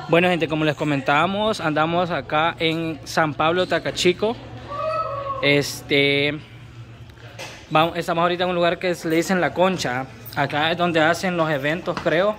Bueno, gente, como les comentábamos, andamos acá en San Pablo, Tacachico. Estamos ahorita en un lugar que le dicen La Concha. Acá es donde hacen los eventos, creo.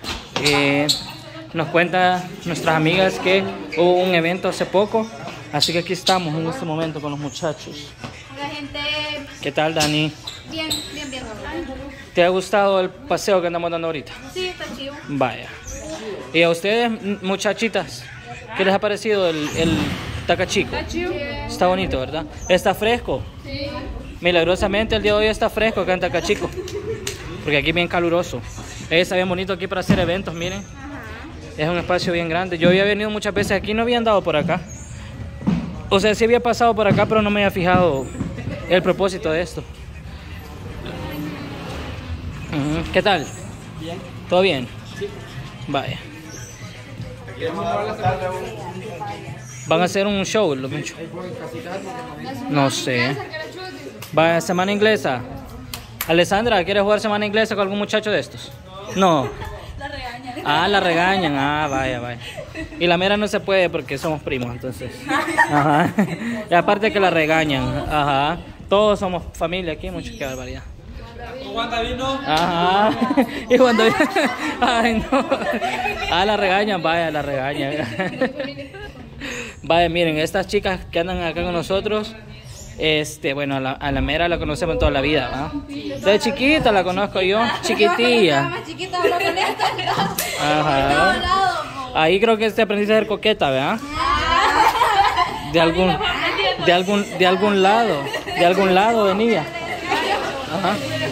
Nos cuentan nuestras amigas que hubo un evento hace poco. Así que aquí estamos en este momento con los muchachos. Hola, gente. ¿Qué tal, Dani? Bien. ¿Te ha gustado el paseo que andamos dando ahorita? Sí, está chido. Vaya. ¿Y a ustedes, muchachitas? ¿Qué les ha parecido el Tacachico? Está chido. Está bonito, ¿verdad? ¿Está fresco? Sí. Milagrosamente el día de hoy está fresco acá en Tacachico. Porque aquí es bien caluroso. Está bien bonito aquí para hacer eventos, miren. Es un espacio bien grande. Yo había venido muchas veces aquí, no había andado por acá. O sea, sí había pasado por acá, pero no me había fijado el propósito de esto. ¿Qué tal? Bien. ¿Todo bien? Sí. Vaya. ¿Van a hacer un show, los muchachos? No sé. Vaya, semana inglesa. Alessandra, ¿quieres jugar semana inglesa con algún muchacho de estos? No. La regañan. Ah, la regañan. Ah, vaya. Y la mera no se puede porque somos primos, entonces. Ajá. Y aparte que la regañan. Ajá. Todos somos familia aquí, muchachos, qué barbaridad. ¿Cuánta vino? Ajá. Y cuando... Ay, no. Ah, la regañan, vaya, la regañan. Vaya, miren, estas chicas que andan acá con nosotros, bueno, a la mera la conocemos toda la vida, ¿va? Desde chiquita la conozco yo, chiquitilla. Más chiquita, hablo con esta. Ajá. Ahí creo que te aprendiste a ser coqueta, ¿verdad? De algún lado venía. Ajá.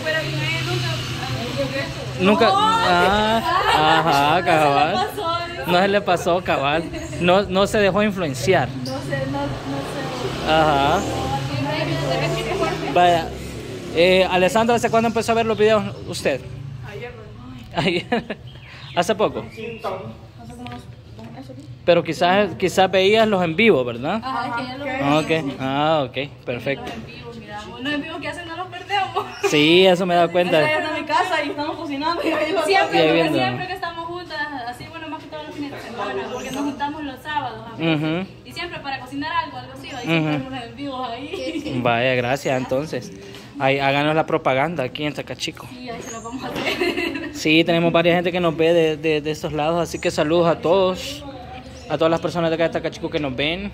Nunca. Ajá, cabal. No se le pasó, cabal. No se dejó influenciar. No sé. Ajá. Vaya. Alessandra, ¿hace cuándo empezó a ver los videos usted? Ayer. ¿Hace poco? Pero quizás veías los en vivo, ¿verdad? Ajá, es que ya lo Ok, perfecto. Los en vivo que hacen no los perdemos. Sí, eso me he dado cuenta. Estamos en mi casa y estamos cocinando y ahí siempre que estamos juntas, así bueno, más que todos los fines de semana, porque nos juntamos los sábados. Y siempre para cocinar algo así, ahí siempre los en vivos ahí. Vaya, gracias, entonces. Ahí, háganos la propaganda aquí en Tacachico. Sí, ahí se lo vamos a hacer. Sí, tenemos varias gente que nos ve de estos lados, así que saludos a todos. A todas las personas de acá de Tacachico que nos ven.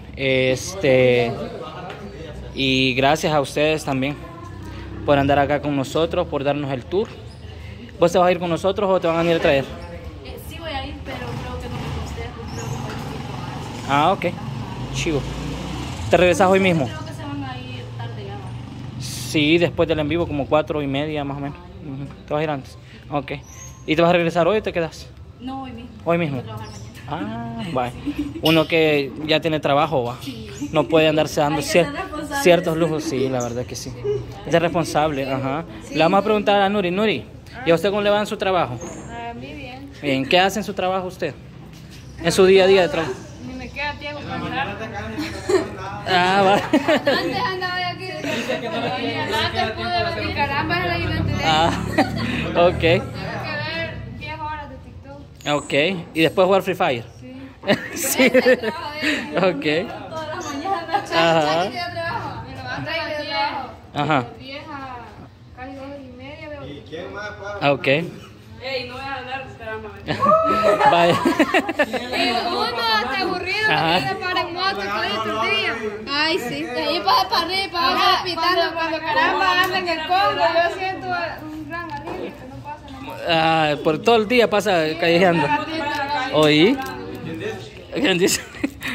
Y gracias a ustedes también por andar acá con nosotros, por darnos el tour. ¿Vos te vas a ir con nosotros o te van a venir a traer? Sí voy a ir, pero creo que no me costejo, creo que voy a ir. Ah, ok. Chivo. ¿Te regresas hoy mismo? Creo que se van a ir tarde ya. Sí, después del en vivo, como 4:30 más o menos. ¿Te vas a ir antes? Ok. ¿Y te vas a regresar hoy o te quedas? No, hoy mismo. Hoy mismo. Tengo que trabajar mañana. Ah, vaya. Uno que ya tiene trabajo, va. No puede andarse dando Hay que ser responsable. ciertos lujos. Sí, la verdad que sí. Es responsable, ajá. Sí. Le vamos a preguntar a Nuri. ¿Y a usted cómo le va en su trabajo? A mí bien. Bien, ¿qué hace en su trabajo usted? En su día a día de trabajo. Ni me queda tiempo para andar. Ah, va. Antes andaba de aquí. Antes pude ver caramba en la identidad. Ah, ok. Tengo que ver 10 horas de TikTok. Ok. ¿Y después jugar Free Fire? Sí. Sí. Ok. Todas las mañanas. Ajá. Me levanto a las 10. Ajá. De 10 a casi 2:30 veo. ¿Y quién más paga? Ah, ok. Ey, no voy a hablar de caramba. Vaya. Uno está aburrido, Ajá. que para en moto todo el día. Ay, sí. De ahí para arriba, para abajo, pitando. Cuando caramba anda en el Congo, yo siento un gran alivio que no pasa nada. Por todo el día pasa callejeando. ¿Oí? ¿Quién dice?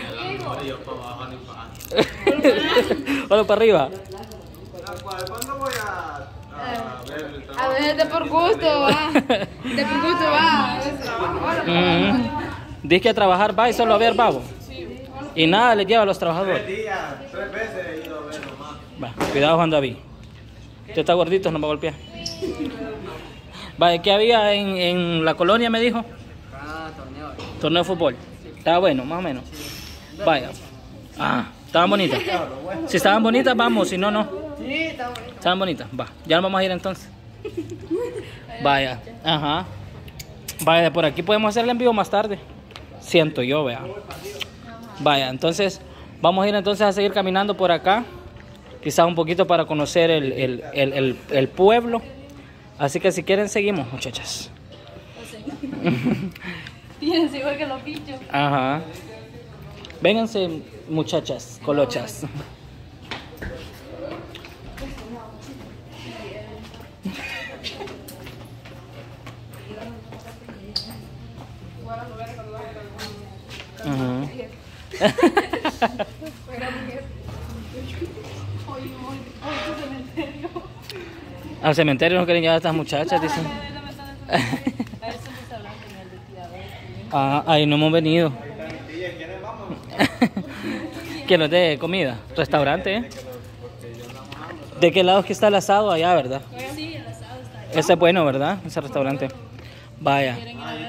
Hola para arriba. ¿Cuándo voy a ver el trabajo? A veces de por gusto va. De por gusto va. Dice que a trabajar va y solo a ver babo. Y nada le lleva a los trabajadores. 3 días, 3 veces he ido a ver nomás. Va, cuidado Juan David. Usted está gordito, no va a golpear. Vale, ¿qué había en la colonia, me dijo? Torneo de fútbol. Estaba bueno, más o menos. Vaya. Estaban bonitas. Si estaban bonitas, vamos, si no, no. Estaban bonitas, va. Ya nos vamos a ir entonces. Vaya, ajá. Vaya, por aquí podemos hacerle en vivo más tarde. Siento yo, vea. Vaya, entonces vamos a ir entonces a seguir caminando por acá. Quizás un poquito para conocer el pueblo. Así que si quieren seguimos, muchachas. Fíjense igual que los bichos. Ajá. Vénganse, muchachas, colochas. Al cementerio no quieren llevar a estas muchachas, dicen. Ah, ahí no hemos venido. ¿Que nos dé comida? ¿Restaurante? ¿De qué lado es que está el asado? Allá, ¿verdad? Sí, el asado está ahí. Ese es bueno, ¿verdad? Ese restaurante. Vaya.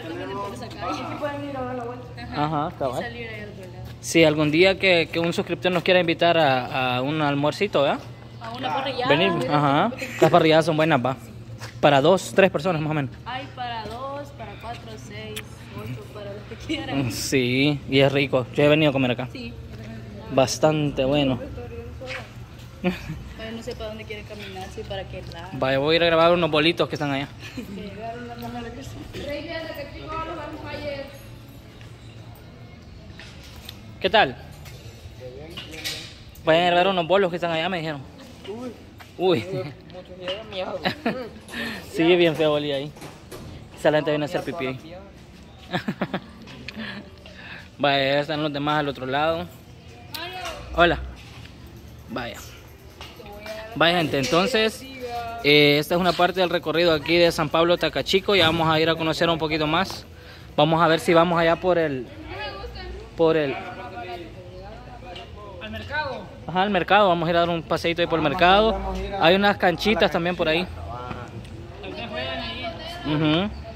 Ajá, cabal. Sí, algún día que un suscriptor nos quiera invitar a un almuercito, ¿verdad? A una parrillada. Venir, ajá. Las parrilladas son buenas, va. Para 2, 3 personas más o menos. Hay para 2, para 4, 6, 8, para los que quieran. Sí, y es rico. Yo he venido a comer acá. Sí. Bastante bueno. Pero no sé para dónde quieren caminar, sí, para qué lado. Vaya, voy a ir a grabar unos bolitos que están allá. ¿Qué tal? Vayan a grabar unos bolos que están allá, me dijeron. Uy. Sí, bien feo olía ahí. Esa la gente viene a hacer pipí ahí. Vaya, ya están los demás al otro lado. Hola. Vaya. Vaya, gente, entonces esta es una parte del recorrido aquí de San Pablo Tacachico. Ya vamos a ir a conocer un poquito más. Vamos a ver si vamos allá por el al mercado. Ajá, al mercado. Vamos a ir a dar un paseíto ahí por el mercado. Hay unas canchitas también por ahí. Tal vez juegan ahí.